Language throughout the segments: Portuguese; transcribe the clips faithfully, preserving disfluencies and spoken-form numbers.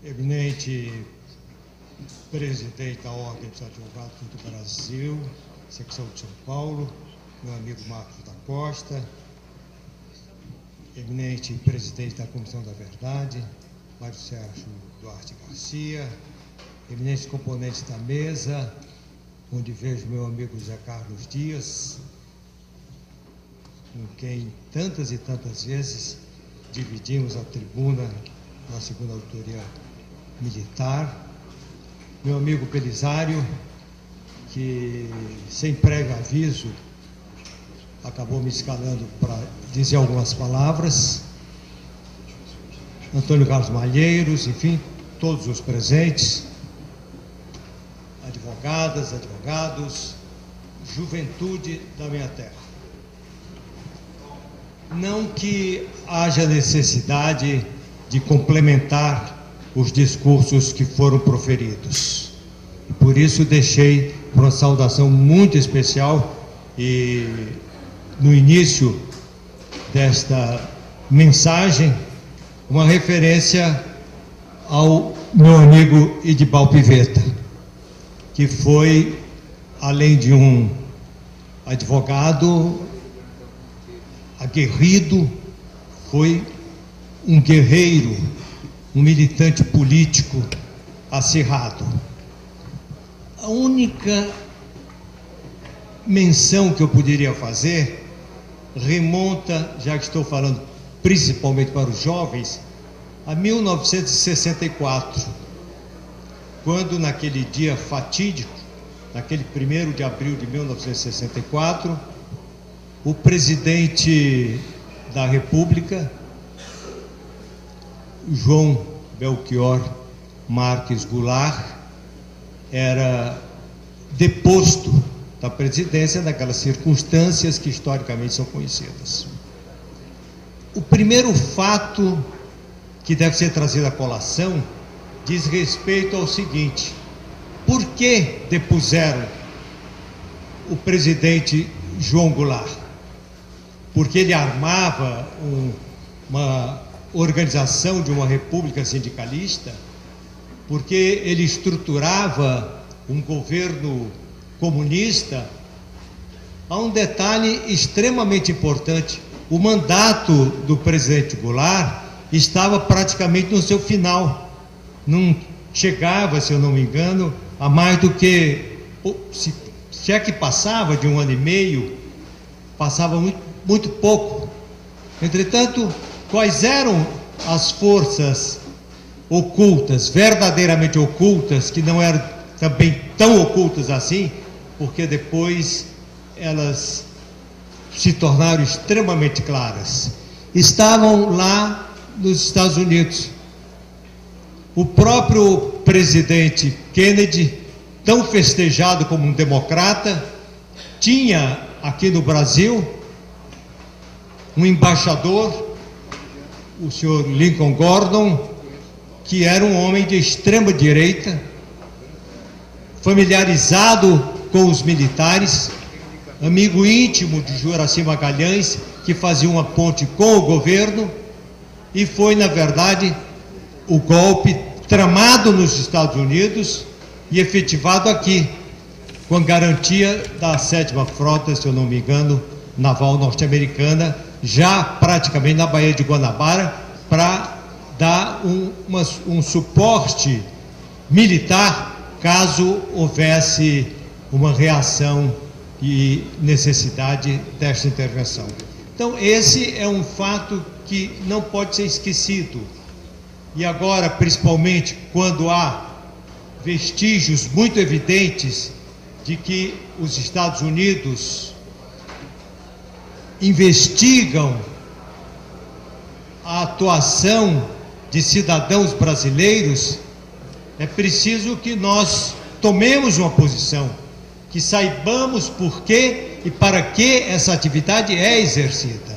Eminente presidente da Ordem dos Advogados do Brasil, secção de São Paulo, meu amigo Marcos da Costa, eminente presidente da Comissão da Verdade, Mário Sérgio Duarte Garcia, eminentes componentes da mesa, onde vejo meu amigo Zé Carlos Dias, com quem tantas e tantas vezes dividimos a tribuna na segunda auditoria militar, meu amigo Belisário, que sem prévio aviso acabou me escalando para dizer algumas palavras, Antônio Carlos Malheiros, enfim, todos os presentes, advogadas, advogados, juventude da minha terra. Não que haja necessidade de complementar os discursos que foram proferidos. Por isso deixei uma saudação muito especial e no início desta mensagem uma referência ao meu amigo Idibal Pivetta, que foi, além de um advogado aguerrido, foi um guerreiro, um militante político acirrado. A única menção que eu poderia fazer remonta, já que estou falando principalmente para os jovens, a mil novecentos e sessenta e quatro, quando naquele dia fatídico, naquele primeiro de abril de mil novecentos e sessenta e quatro, o presidente da República, João Belchior Marques Goulart, era deposto da presidência naquelas circunstâncias que historicamente são conhecidas. O primeiro fato que deve ser trazido à colação diz respeito ao seguinte: por que depuseram o presidente João Goulart? Porque ele armava um, uma organização de uma república sindicalista? Porque ele estruturava um governo comunista? Há um detalhe extremamente importante: o mandato do presidente Goulart estava praticamente no seu final, não chegava, se eu não me engano, a mais do que, se, se é que passava de um ano e meio, passava muito, muito pouco. Entretanto, quais eram as forças ocultas, verdadeiramente ocultas, que não eram também tão ocultas assim, porque depois elas se tornaram extremamente claras? Estavam lá nos Estados Unidos. O próprio presidente Kennedy, tão festejado como um democrata, tinha aqui no Brasil um embaixador, o senhor Lincoln Gordon, que era um homem de extrema direita, familiarizado com os militares, amigo íntimo de Juracy Magalhães, que fazia uma ponte com o governo, e foi, na verdade, o golpe tramado nos Estados Unidos e efetivado aqui, com garantia da sétima frota, se eu não me engano, naval norte-americana, já praticamente na Baía de Guanabara, para dar um, uma, um suporte militar caso houvesse uma reação e necessidade desta intervenção. Então, esse é um fato que não pode ser esquecido. E agora, principalmente, quando há vestígios muito evidentes de que os Estados Unidos investigam a atuação de cidadãos brasileiros, é preciso que nós tomemos uma posição, que saibamos por que e para que essa atividade é exercida.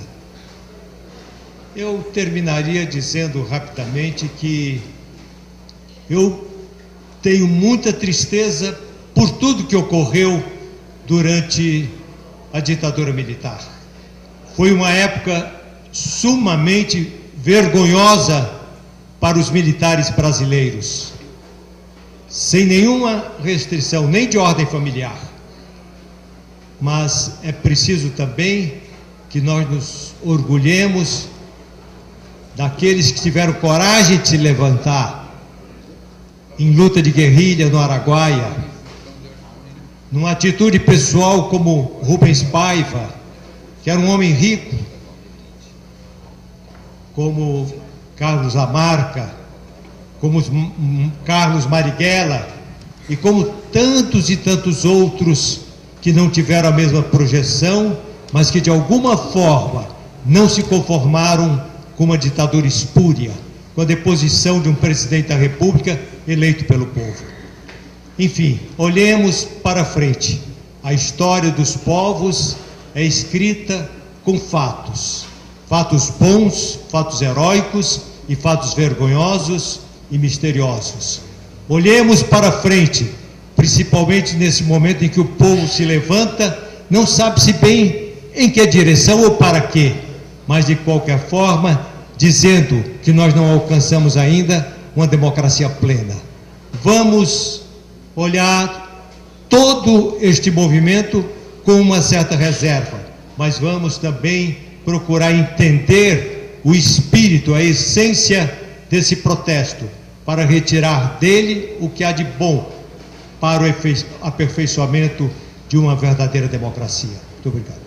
Eu terminaria dizendo rapidamente que eu tenho muita tristeza por tudo que ocorreu durante a ditadura militar. Foi uma época sumamente vergonhosa para os militares brasileiros, sem nenhuma restrição, nem de ordem familiar. Mas é preciso também que nós nos orgulhemos daqueles que tiveram coragem de se levantar em luta de guerrilha no Araguaia, numa atitude pessoal como Rubens Paiva, que era um homem rico, como Carlos Lamarca, como Carlos Marighella e como tantos e tantos outros que não tiveram a mesma projeção, mas que de alguma forma não se conformaram com uma ditadura espúria, com a deposição de um presidente da República eleito pelo povo. Enfim, olhemos para frente. A história dos povos é escrita com fatos, fatos bons, fatos heróicos e fatos vergonhosos e misteriosos. Olhemos para frente, principalmente nesse momento em que o povo se levanta, não sabe-se bem em que direção ou para quê, mas de qualquer forma, dizendo que nós não alcançamos ainda uma democracia plena. Vamos olhar todo este movimento com uma certa reserva, mas vamos também procurar entender o espírito, a essência desse protesto, para retirar dele o que há de bom para o aperfeiçoamento de uma verdadeira democracia. Muito obrigado.